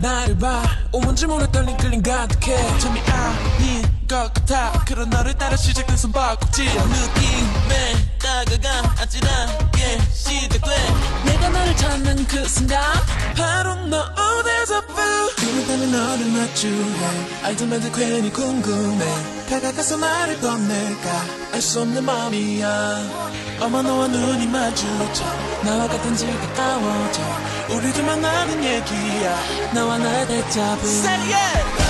나를 봐 오문지 모래 떨린 끌림 가득해 참이 아닌 것 같아 그런 너를 따라 시작된 숨바꼭질 느낌에 다가가 아찔하게 시작돼 내가 너를 찾는 그 순간 바로 너 there's a fool 꿈을 따며 너를 마주해 알지만 괜히 궁금해 다가가서 말을 건넬까 알 수 없는 맘이야 어머 너와 눈이 마주쳐 나와 같은지 가까워져 우리 둘만 아는 얘기야 너와 나의 데자부 Say yeah!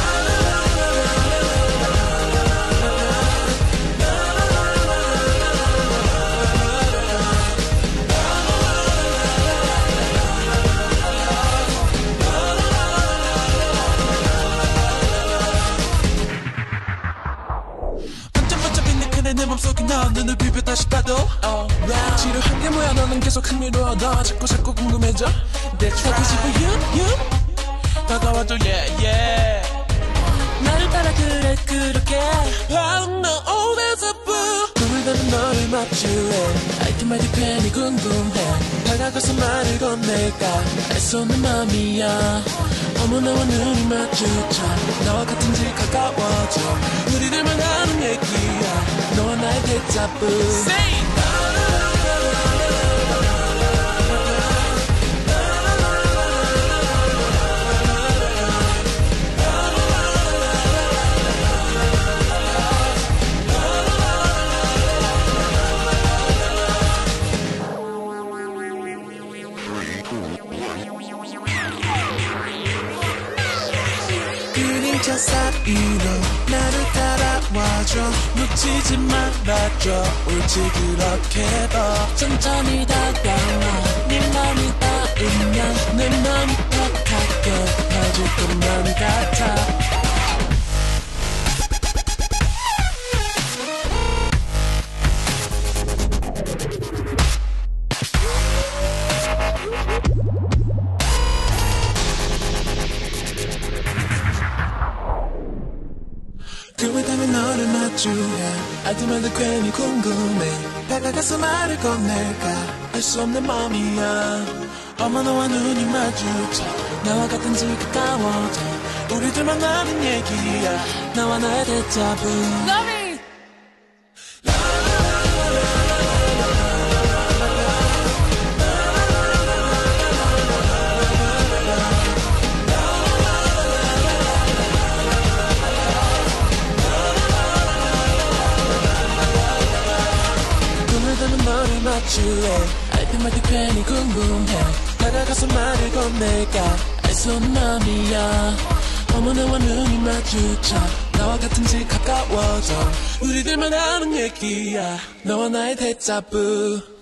내 맘속에 너 눈을 비벼 다시 봐도 지루한 게 뭐야 너는 계속 흥미로워 너 자꾸 궁금해져 That's right 싶어 you 다가와줘 yeah 나를 따라 그래 그렇게 바로 너 oh there's a fool 꿈을 담은 너를 마주해 알듯 말듯 괜히 궁금해 다가가서 말을 건넬까 알 수 없는 맘이야 어머 너와 눈이 마주쳐 너와 같은지 가까워져 우리들만 아는 얘기야 너와 나의 데자부 Say 그림자 사이로 나를 따라와줘 놓치지 말아줘 옳지 그렇게 더 천천히 다가와 네 맘이 닿으면 내 맘이 더 가격해질 것만 같아 꿈을 따며 너를 마주해 알듯말듯 괜히 궁금해 다가가서 말을 건넬까 알 수 없는 맘이야 어머 너와 눈이 마주쳐 나와 같은지 가까워져 우리들만 아는 얘기야 나와 나의 데자부 Love it! 너를 마주해 알듯 말듯 괜히 궁금해 다가가서 말을 건넬까 알 수 없는 맘이야 어머 너와 눈이 마주쳐 나와 같은지 가까워져 우리들만 아는 얘기야 너와 나의 데자부